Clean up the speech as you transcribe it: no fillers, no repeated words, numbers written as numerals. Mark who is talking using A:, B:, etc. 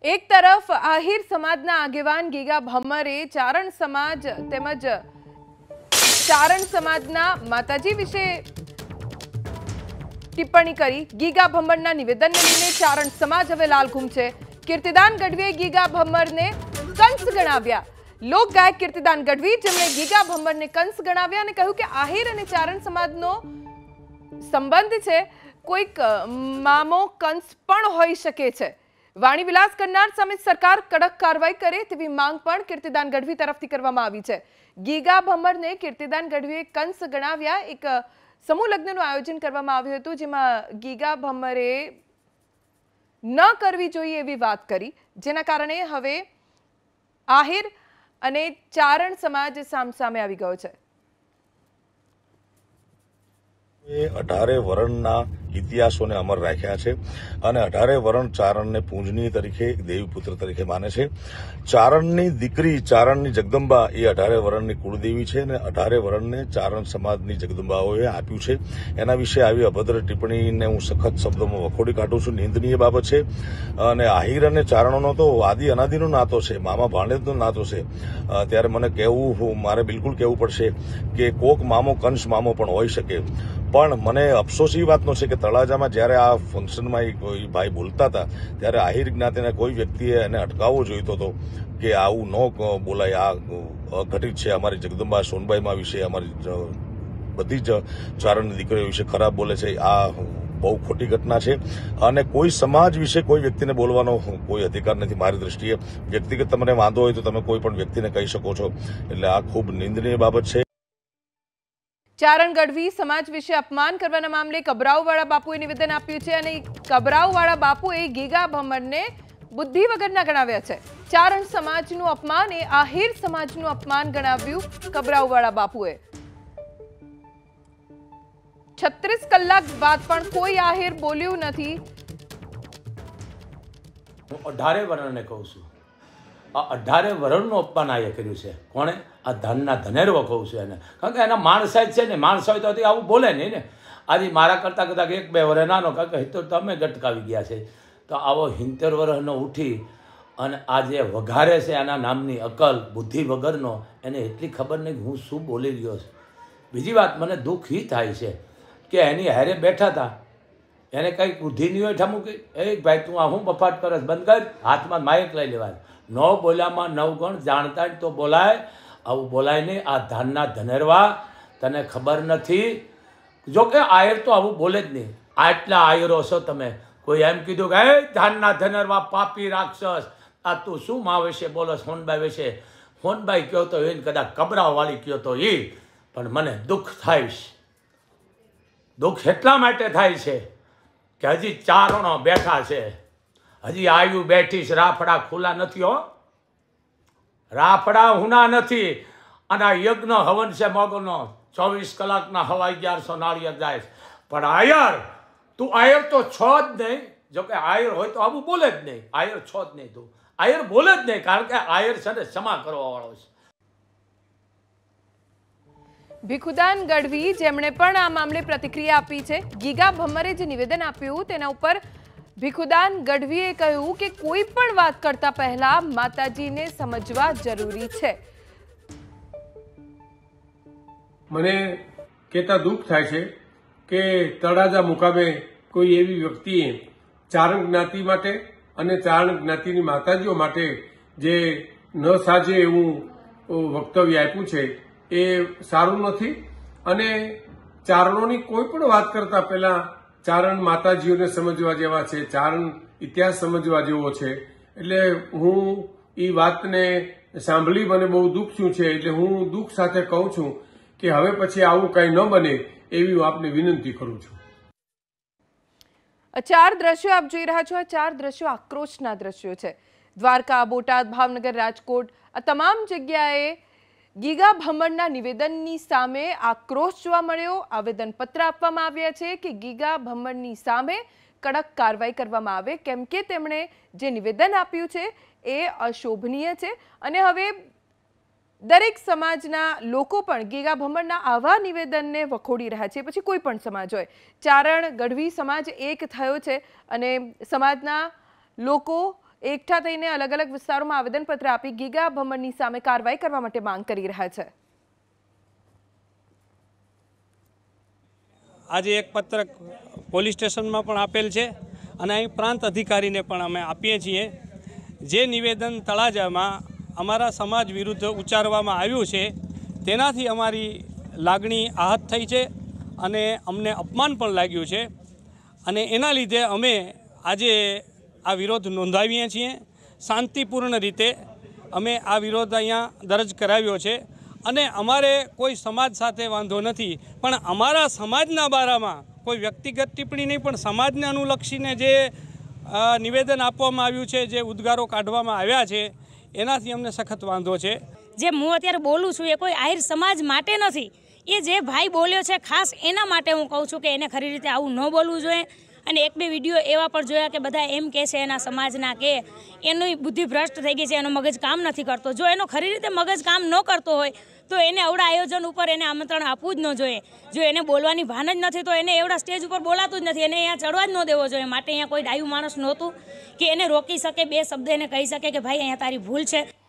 A: એક તરફ આહિર સમાજના આગેવાન ગીગા ભમ્મરે ચારણ સમાજ તેમજ ચારણ સમાજના માતાજી વિશે ટિપ્પણી કરી। ગીગા ભમ્મરના નિવેદનને લઈને ચારણ સમાજ હવે લાલઘૂમ છે। કીર્તિદાન ગઢવીએ ગીગા ભમ્મરને કંસ ગણાવ્યા। લોક ગાયક કીર્તિદાન ગઢવી જેમણે ગીગા ભમ્મરને કંસ ગણાવ્યા અને કહ્યું કે આહિર અને ચારણ સમાજનો સંબંધ છે, કોઈક મામો કંસ પણ હોઈ શકે છે। વાણી વિલાસ કરનાર સામે સરકાર કડક કાર્યવાહી કરે તેવી માંગ પણ કીર્તિદાન ગઢવી તરફથી કરવામાં આવી છે। ગીગા ભમ્મરને કીર્તિદાન ગઢવીએ કંસ ગણાવ્યા। એક સમૂહ લગ્નનું આયોજન કરવામાં આવ્યું હતું જેમાં ગીગા ભમ્મરે ન કરવી જોઈએ એવી વાત કરી, જેના કારણે હવે આહિર અને ચારણ સમાજ સામસામે આવી ગયો છે।
B: 18 વરણના ઇતિહાસોને અમર રાખ્યા છે અને 18 વરણ ચારણને પૂજનીય તરીકે દેવીપુત્ર તરીકે માને છે। ચારણની દીકરી ચારણની જગદંબા એ 18 વરણની કુળદેવી છે અને 18 વરણને ચારણ સમાજની જગદંબાઓએ આપ્યું છે। એના વિશે આવી અભદ્ર ટિપ્પણીને હું સખત શબ્દોમાં વખોડી કાઢું છું। નિંદનીય બાબત છે અને આહિર અને ચારણોનો તો આદિ અનાદિનો નાતો છે, મામા ભાણેજનો નાતો છે। ત્યારે મને મારે બિલકુલ કહેવું પડશે કે કોક મામો કંસ મામો પણ હોઈ શકે, પણ મને અફસોસ એ વાતનો છે કે તળાજામાં જ્યારે આ ફંક્શનમાં કોઈ ભાઈ બોલતા હતા ત્યારે આહિર જ્ઞાતિના કોઈ વ્યક્તિએ એને અટકાવવો જોઈતો હતો કે આવું ન બોલાય, આ અઘટિત છે। અમારી જગદંબા સોનબાઈમાં વિશે, અમારી બધી જ ચારણની દીકરીઓ વિશે ખરાબ બોલે છે, આ બહુ ખોટી ઘટના છે અને કોઈ સમાજ વિશે કોઈ વ્યક્તિને બોલવાનો કોઈ અધિકાર નથી મારી દ્રષ્ટિએ। વ્યક્તિગત તમને વાંધો હોય તો તમે કોઈ પણ વ્યક્તિને કહી શકો છો, એટલે આ ખૂબ નિંદનીય બાબત છે।
A: ચારણ ગઢવી સમાજ વિશે અપમાન કરવાના મામલે કબરાઉવાળા બાપુએ નિવેદન આપ્યું છે અને કબરાઉવાળા બાપુએ ગીગા ભમ્મરને બુદ્ધિ વગરના ગણાવ્યા છે। ચારણ સમાજનું અપમાન એ આહિર સમાજનું અપમાન ગણાવ્યું કબરાઉવાળા બાપુએ। 36 કલાક બાદ પણ કોઈ આહિર બોલ્યું નથી।
C: હું 18 વરણને કહું છું, આ 18 વરણનું અપમાન આએ કર્યું છે। કોણે? આ ધનના ધનેરવો કહું છું એને, કારણ કે એના માણસાઈ છે ને, માણસ હોય તો આવું બોલે નહીં ને। આજે મારા કરતાં કદાચ 1-2 વર્ષ નાનો, કારણ કે તો તમે ગટકાવી ગયા છે, તો આવો 70 વર્ષનો ઉઠી અને આ જે વઘારે છે આના નામની અકલ બુદ્ધિ વગરનો, એને એટલી ખબર નહીં કે હું શું બોલી રહ્યો છું। બીજી વાત મને દુઃખ એ થાય છે કે એની હારે બેઠા હતા, એને કંઈક બુદ્ધિ નહીં હોય ઠામું કે એ ભાઈ તું આ હું બફાટ કરસ, બંધ કર, હાથમાં માઇક લઈ લેવાય। ન બોલ્યામાં 9 ગણ, જાણતા જ તો બોલાય, આવું બોલાય નહીં। આ ધાનના ધનેરવા, તને ખબર નથી? જો કે આયર તો આવું બોલે જ નહીં। આટલા આયરો છો તમે, કોઈ એમ કીધું કે એ ધાનના ધનેરવા પાપી રાક્ષસ, આ તું શું મા વિશે બોલો, સોનબાઈ વિશે? સોનબાઈ કહો તો એને કદાચ કબરાવાળી કહો તો એ, પણ મને દુઃખ થાય છે। દુઃખ એટલા માટે થાય છે કે હજી ચારણો બેઠા છે, હજી આયુ બેઠી છે, રાફડા ખુલ્લા નથી હો, રાફડા હુના નથી। અને આ યજ્ઞ હવન છે મોગનો, 24 કલાકના હવા 1100 નાળિયેર જાય છે, પણ આયર તું આયર તો છો જ નહીં। જો કે આયર હોય તો આવું બોલે જ નહીં, આયર છો જ નહીં, તું આયર બોલે જ નહીં, કારણ કે આયર છે ને ક્ષમા કરવા વાળો છે।
A: ભીખુદાન ગઢવી જેમણે પણ આ મામલે પ્રતિક્રિયા આપી છે, ગીગા ભમ્મરે જે નિવેદન આપ્યું તેના ઉપર ભીખુદાન ગઢવીએ કહ્યું કે કોઈ પણ વાત કરતા પહેલા માતાજીને સમજવા જરૂરી છે।
D: મને કહેતા દુઃખ થાય છે કે તળાજા મુકામે કોઈ એવી વ્યક્તિએ ચારણ જ્ઞાતિ માટે અને ચારણ જ્ઞાતિની માતાજીઓ માટે જે ન સાજે એવું વક્તવ્ય આપ્યું છે એ સારું નથી। અને ચારણોની કોઈ પણ વાત કરતા પહેલા ચારણ માતાજીઓને સમજવા જેવા છે, ચારણ ઇતિહાસ સમજવા જેવો છે। એટલે હું એ વાતને સાંભળી મને બહુ દુઃખ થયું છે, એટલે હું દુઃખ સાથે કહું છું કે હવે પછી આવું કંઈ ન બને એવી હું આપને વિનંતી કરું છું।
A: 4 દ્રશ્યો આપ જોઈ રહ્યા છો। આ 4 દ્રશ્યો આક્રોશના દ્રશ્યો છે। દ્વારકા, બોટાદ, ભાવનગર, રાજકોટ આ તમામ જગ્યાએ ગીગા ભમ્મરના નિવેદનની સામે આક્રોશ જોવા મળ્યો। આવેદનપત્ર આપવામાં આવ્યા છે કે ગીગા ભમ્મરની સામે કડક કાર્યવાહી કરવામાં આવે, કેમ કે તેમણે જે નિવેદન આપ્યું છે એ અશોભનીય છે અને હવે દરેક સમાજના લોકો પણ ગીગા ભમ્મરના આવા નિવેદનને વખોડી રહ્યા છે। પછી કોઈ પણ સમાજ હોય, ચારણ ગઢવી સમાજ એક થયો છે અને સમાજના લોકો એકઠા થઈને અલગ અલગ વિસ્તારોમાં આવેદનપત્ર આપી ગીગા ભમરની સામે કાર્યવાહી કરવા માટે માંગ કરી રહ્યા છે.
E: આજે એક પત્ર પોલીસ સ્ટેશનમાં પણ આપેલ છે અને અહીં પ્રાંત અધિકારીને પણ અમે આપીએ છીએ. જે નિવેદન તળાજામાં અમારા સમાજ વિરુદ્ધ ઉચ્ચારવામાં આવ્યું છે તેનાથી અમારી લાગણી આહત થઈ છે અને અમને અપમાન પણ લાગ્યું છે અને એના લીધે અમે આજે આ વિરોધ નોંધાવીએ છીએ. શાંતિપૂર્ણ રીતે અમે આ વિરોધ અહીંયા દરજ કરાવ્યો છે અને અમારે કોઈ સમાજ સાથે વાંધો નથી, પણ અમારા સમાજના બારામાં કોઈ વ્યક્તિગત ટિપ્પણી નહીં, પણ સમાજને અનુલક્ષીને જે નિવેદન આપવામાં આવ્યું છે, જે ઉદ્ગારો કાઢવામાં આવ્યા છે, એનાથી અમને સખત વાંધો છે.
F: જે હું અત્યારે બોલું છું એ કોઈ આહિર સમાજ માટે નથી. એ જે ભાઈ બોલ્યો છે ખાસ એના માટે હું કહું છું કે એને ખરી રીતે આવું ન બોલવું જોઈએ. અને એક બે વિડીયો એવા પણ જોયા કે બધા એમ કહે છે એના સમાજના કે એની બુદ્ધિ ભ્રષ્ટ થઈ ગઈ છે, એનો મગજ કામ નથી કરતો. જો એનો ખરી રીતે મગજ કામ ન કરતો હોય તો એને એવડા આયોજન ઉપર એને આમંત્રણ આપવું જ ન જોઈએ. જો એને બોલવાની ભાન જ નથી તો એને એવડા સ્ટેજ ઉપર બોલાતું જ નથી, એને અહીંયા ચડવા જ ન દેવો જોઈએ. માટે અહીંયા કોઈ ડાયું માણસ નહોતું કે એને રોકી શકે, બે શબ્દ એને કહી શકે કે ભાઈ અહીંયા તારી ભૂલ છે.